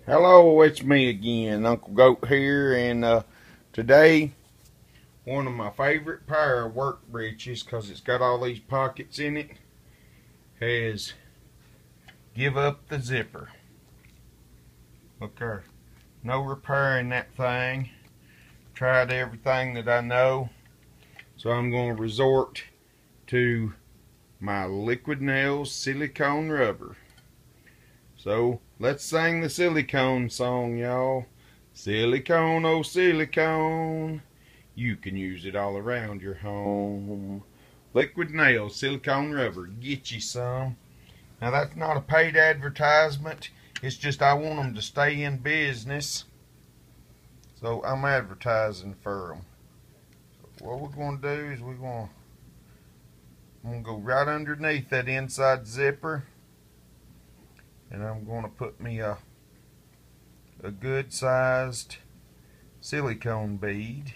Hello, it's me again, Uncle Goat here, and today one of my favorite pair of work breeches, because it's got all these pockets in it, has give up the zipper. Look there, no repairing that thing. Tried everything that I know, so I'm going to resort to my Liquid Nails silicone rubber. So let's sing the silicone song, y'all. Silicone, oh silicone, you can use it all around your home. Liquid Nails silicone rubber, get you some. Now that's not a paid advertisement, it's just I want them to stay in business, so I'm advertising for them. So what we're going to do is I'm going to go right underneath that inside zipper, and I'm going to put me a good sized silicone bead.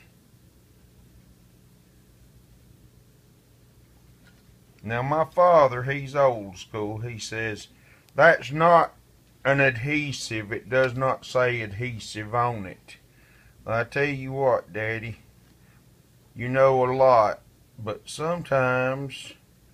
Now my father, he's old school. He says, that's not an adhesive. It does not say adhesive on it. I tell you what, Daddy, you know a lot, but sometimes,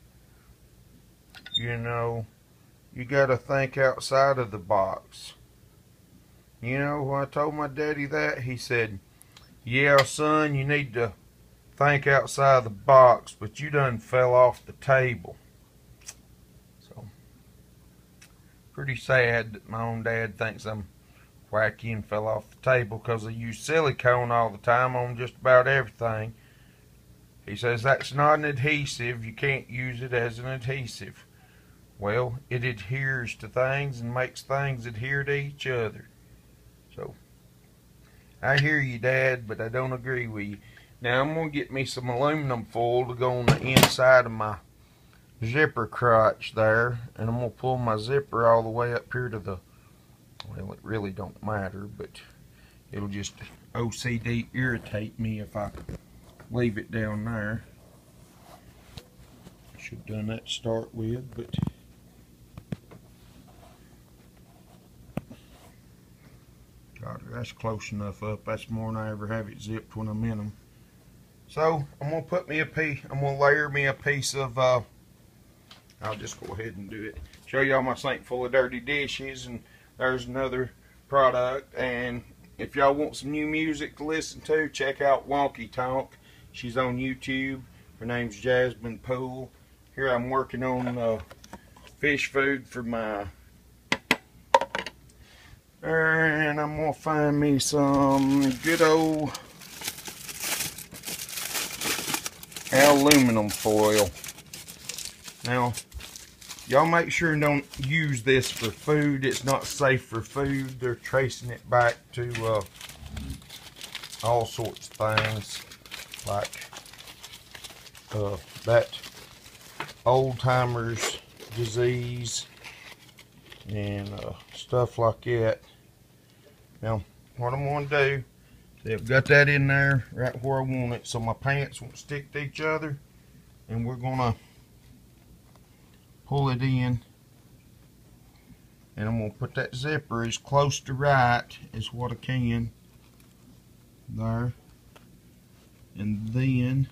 you know, you gotta think outside of the box. You know, when I told my daddy that, he said, yeah, son, you need to think outside the box, but you done fell off the table. So, pretty sad that my own dad thinks I'm wacky and fell off the table because I use silicone all the time on just about everything. He says that's not an adhesive, you can't use it as an adhesive. Well, it adheres to things and makes things adhere to each other. So, I hear you, Dad, but I don't agree with you. Now, I'm going to get me some aluminum foil to go on the inside of my zipper crotch there, and I'm going to pull my zipper all the way up here to the, well, it really don't matter, but it'll just OCD irritate me if I leave it down there. I should have done that to start with, but God, that's close enough up. That's more than I ever have it zipped when I'm in them. So I'm gonna put me I'm gonna layer me a piece of. I'll just go ahead and do it. Show y'all my sink full of dirty dishes, and there's another product. And if y'all want some new music to listen to, check out Wonky Tonk. She's on YouTube. Her name's Jasmine Poole. Here I'm working on fish food for my. And I'm gonna find me some good old aluminum foil. Now, y'all make sure and don't use this for food. It's not safe for food. They're tracing it back to all sorts of things, like that old-timers disease and stuff like that. Now, what I'm going to do, see, I've got that in there right where I want it, so my pants won't stick to each other, and we're going to pull it in, and I'm going to put that zipper as close to right as what I can there, and then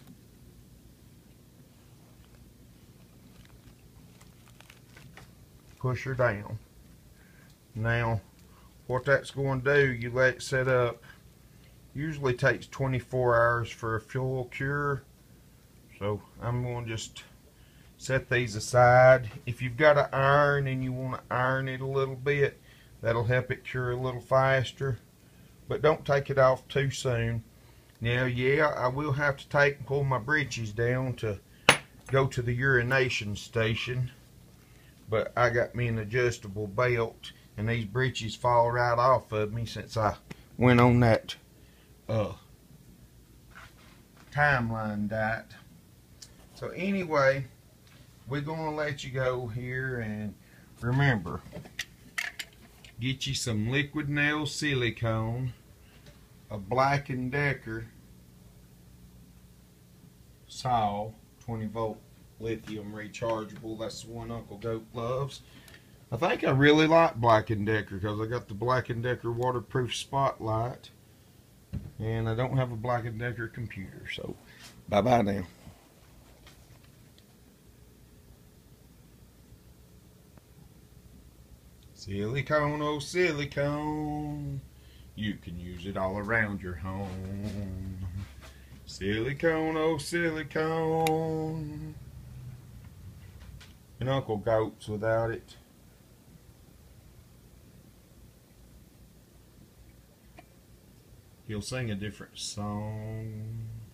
push her down. Now, what that's going to do, you let it set up. Usually takes 24 hours for a full cure. So I'm going to just set these aside. If you've got an iron and you want to iron it a little bit, that'll help it cure a little faster. But don't take it off too soon. Now, yeah, I will have to pull my breeches down to go to the urination station. But I got me an adjustable belt, and these breeches fall right off of me since I went on that timeline diet. So anyway, we're gonna let you go here, and remember, get you some Liquid Nail silicone, a Black & Decker saw, 20 volt lithium rechargeable. That's the one Uncle Goat loves. I think I really like Black & Decker because I got the Black & Decker waterproof spotlight, and I don't have a Black & Decker computer, so bye-bye now. Silicone, oh silicone, you can use it all around your home. Silicone, oh silicone, and Uncle Goats without it. He'll sing a different song.